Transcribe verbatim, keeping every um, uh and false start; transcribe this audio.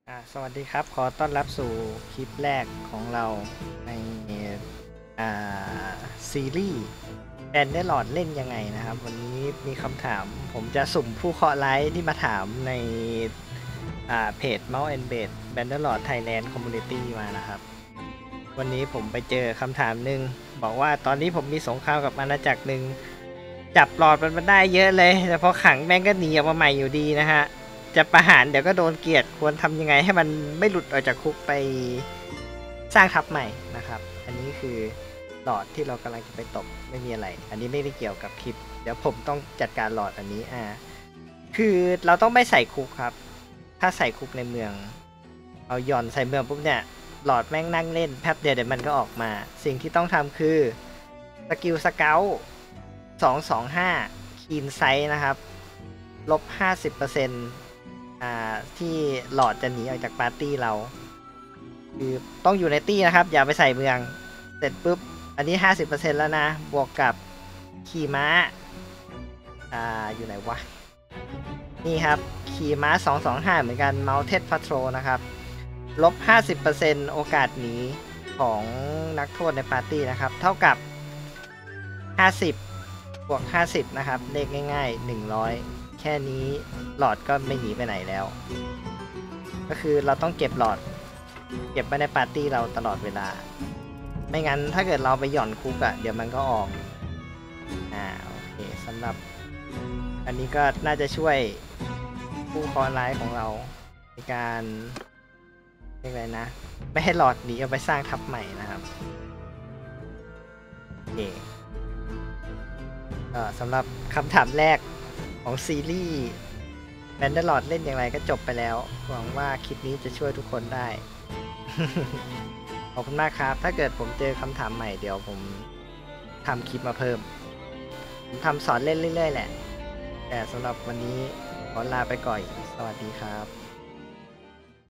อ่าสวัสดีครับขอต้อนรับสู่คลิปแรกของเราในอ่าซีรีส์แบนเดอร์ลอดเล่นยังไงนะครับวันนี้มีคำถามผมจะสุ่มผู้เคราะห์ร้ายที่มาถามในอ่าเพจ Mouse and Blade Bannerlord Thailand Community มานะครับวันนี้ผมไปเจอคำถามหนึ่งบอกว่าตอนนี้ผมมีสงครามกับอาณาจักรหนึ่งจับหลอดมันมาได้เยอะเลยแต่พอขังแม่งก็หนีออกมาใหม่อยู่ดีนะฮะจะประหารเดี๋ยวก็โดนเกลียดควรทำยังไงให้มันไม่หลุดออกจากคุกไปสร้างทัพใหม่นะครับอันนี้คือหลอดที่เรากำลังจะไปตบไม่มีอะไรอันนี้ไม่ได้เกี่ยวกับคลิปเดี๋ยวผมต้องจัดการหลอดอันนี้อ่าคือเราต้องไม่ใส่คุกครับถ้าใส่คุกในเมืองเอาหย่อนใส่เมืองปุ๊บเนี่ยหลอดแม่งนั่งเล่นแป๊บเดียวเดี๋ยวมันก็ออกมาสิ่งที่ต้องทำคือสกิลสเกลสองสองห้าคีนไซส์นะครับลบห้าสิบเปอร์เซ็นต์อ่าที่หลอดจะหนีออกจากปาร์ตี้เราคือต้องอยู่ในตี้นะครับอย่าไปใส่เมืองเสร็จปุ๊บอันนี้ ห้าสิบเปอร์เซ็นต์ แล้วนะบวกกับขี่ม้าอ่าอยู่ไหนวะนี่ครับขี่ม้าสองสองห้าเหมือนกัน Mounted Patrol นะครับลบ ห้าสิบเปอร์เซ็นต์ โอกาสหนีของนักโทษในปาร์ตี้นะครับเท่ากับห้าสิบบวกห้าสิบนะครับเลขง่ายๆหนึ่งร้อยแค่นี้หลอดก็ไม่หนีไปไหนแล้วก็คือเราต้องเก็บหลอดเก็บไว้ในปาร์ตี้เราตลอดเวลาไม่งั้นถ้าเกิดเราไปหย่อนคุกอะเดี๋ยวมันก็ออกอ่าโอเคสำหรับอันนี้ก็น่าจะช่วยผู้เคราะห์ร้ายของเราในการเรียกอะไรนะไม่ให้หลอดหนีเอาไปสร้างทัพใหม่นะครับโอเคก็สำหรับคำถามแรกของซีรีส์แบนเดอร์ลอดเล่นอย่างไรก็จบไปแล้วหวังว่าคลิปนี้จะช่วยทุกคนได้ ขอบคุณมากครับถ้าเกิดผมเจอคำถามใหม่เดี๋ยวผมทำคลิปมาเพิ่มผมทำสอนเล่นเรื่อยๆแหละแต่สำหรับวันนี้ขอลาไปก่อนสวัสดีครับ